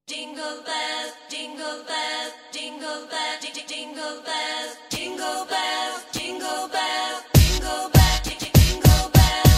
Jingle bells, jingle bells, jingle bells, jingle bells, jingle bells, jingle bells, jingle bells, jingle bells.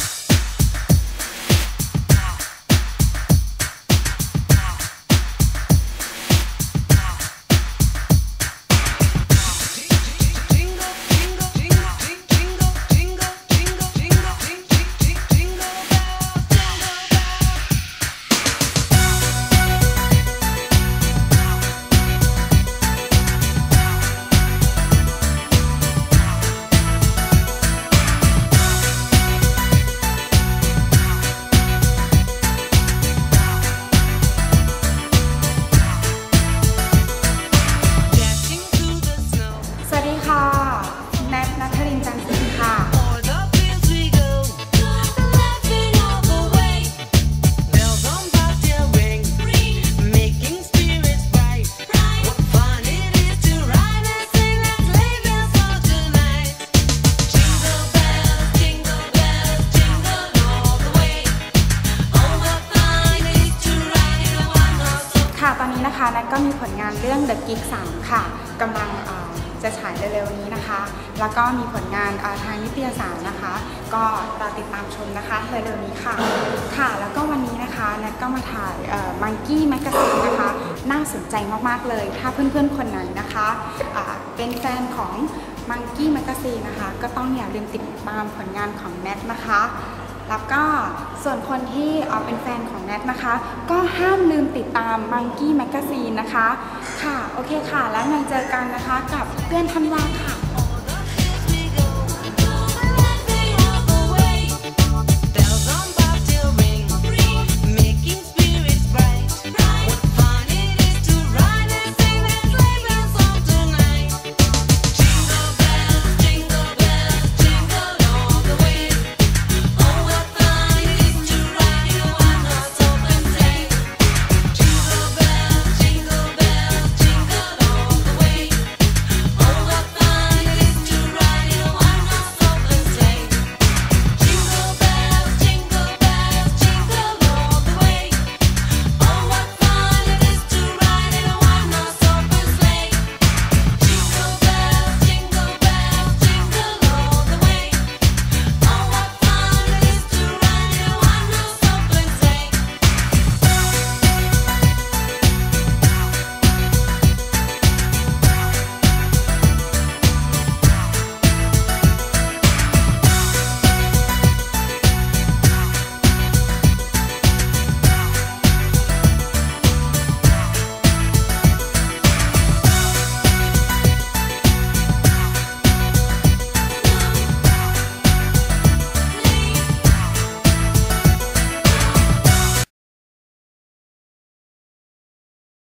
สวัสดีค่ะแนท ณัฐรินทร์ จันทร์ศรีค่ะค่ะตอนนี้นะคะแนทก็มีผลงานเรื่อง The Geek 3 ค่ะกำลังจะฉายเร็วๆนี้นะคะแล้วก็มีผลงานทางนิตยสารนะคะก็รอติดตามชมนะคะเร็วๆนี้ค่ะค่ะแล้วก็วันนี้นะคะแนทก็มาถ่ายMonkey Magazine นะคะน่าสนใจมากๆเลยถ้าเพื่อนๆคนไหนนะคะเป็นแฟนของ Monkey Magazine นะคะก็ต้องอย่าลืมติดตามผลงานของแนทนะคะแล้วก็ส่วนคนที่เป็นแฟนของแนทนะคะก็ห้ามลืมติดตาม Monkey Magazine นะคะค่ะโอเคค่ะแล้วไงเจอกันนะคะกับเพื่อนธันวาค่ะ